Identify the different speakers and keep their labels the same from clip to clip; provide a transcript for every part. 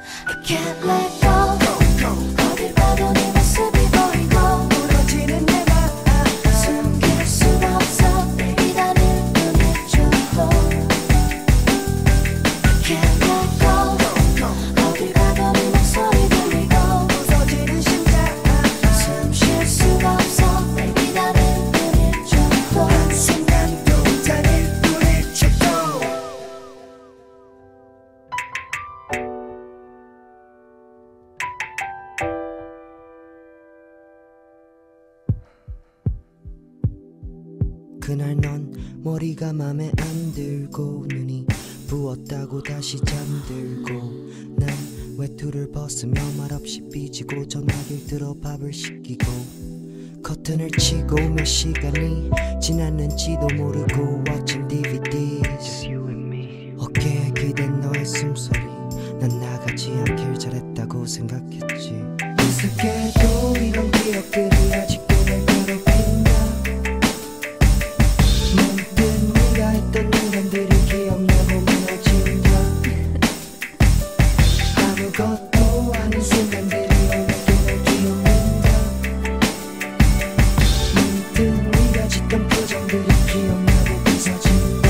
Speaker 1: I can't let go. 어딜 봐도 네 모습이 보이고 부러지는 내 맘 숨길 수가 없어 내리다는 눈을 줘도 I can't let go. 어딜 가도 네 목소리 들리고 부서지는 심장 숨 쉴 수가 없어 내리다는 눈을 줘도 한순간도 다른 눈을 줘도
Speaker 2: 그날 넌 머리가 맘에 안 들고 눈이 부었다고 다시 잠들고 난 외투를 벗으며 말없이 삐지고 전화기를 들어 밥을 시키고 커튼을 치고 몇 시간이 지났는지도 모르고 watching DVDs 어깨에 기댄 너의 숨소리 난 나가지 않길 잘했다고 생각했지 익숙해도 이런 기억들이 아직도 날 괴롭힌다 문득 네가 했던 인간들이 기억나고 무너진다 아무것도 아닌 순간들이 오늘도 날 기억난다 문득 네가 짓던 표정들이 기억나고 부서진다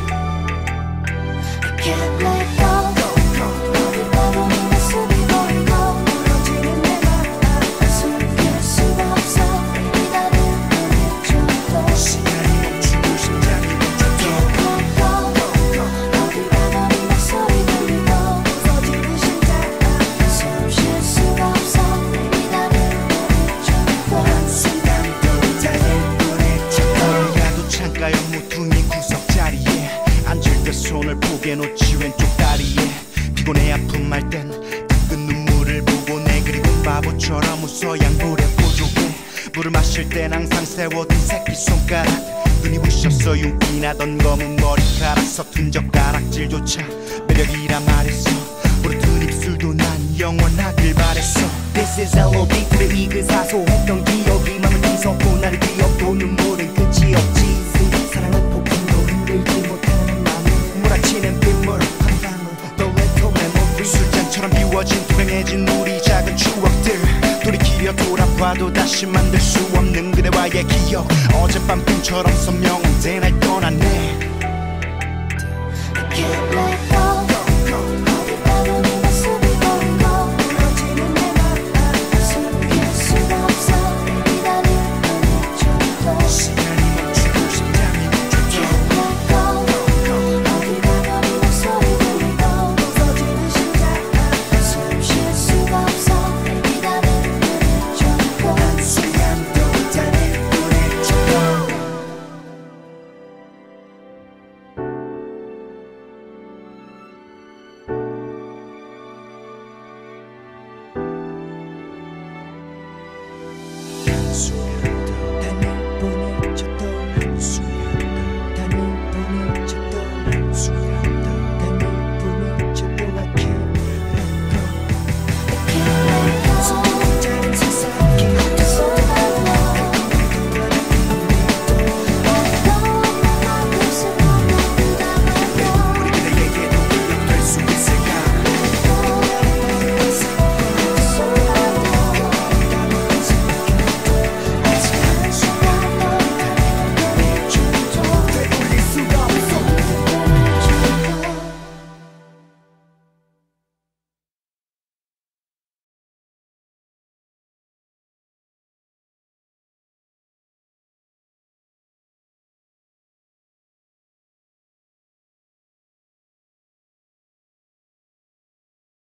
Speaker 1: I can't let go. 어딜 봐도 네 모습이 보이고 부러지는 내 맘 숨길 수가 없어 내리다는 눈을 줘도
Speaker 3: 시간이 멈추고 심장이 멈춰도
Speaker 1: Can't let go. 어딜 봐도 네 목소리 들리고 부서지는 심장 숨 쉴 수가 없어 내리다는 눈을 줘도
Speaker 3: 한순간도 다른 눈을 쳐도 야도 창가의 무퉁이 구석자리에 앉을 때 손을 포개 놓지 왼쪽 다리에 피곤해 아픔 말 땐 닦은 눈물을 보고 내 그리운 바보처럼 웃어 양볼에 보조개 물을 마실 땐 항상 세워둔 새끼 손가락 눈이 부셨어 윤기 나던 검은 머리카락 서툰 젓가락질조차 매력이라 말했어 부르튼 입술도 난 영원하길 바랬어
Speaker 4: This is LOD 그래 이글 사소했던 기억이 맘을 뒤섞고 나를 뒤엎고 눈물은 끝이 없지 사랑은 폭풍도 흔들지 못하는 마음을 몰아치는 빗물 한 방울 The little memory
Speaker 3: 술잔처럼 비워진 투명해진 우리 작은 추억들 돌이키려 돌아봐도 다시 만들 수 없는 그대와의 기억 어젯밤 꿈처럼 선명한데 날 떠났네
Speaker 1: I can't let go. 어딜 봐도 네 모습이 보이고 부러지는 내 맘 숨길 수가 없어 내리다는 눈을 줘도
Speaker 3: 시간이 멈추고 심장이 멈춰도
Speaker 1: Can't let go. 어딜 봐도 네 목소리 들리고 부서지는 심장 숨 쉴 수가 없어 내리다는 눈을 줘도
Speaker 3: 한순간도 다른 눈을 쳐도
Speaker 2: 숨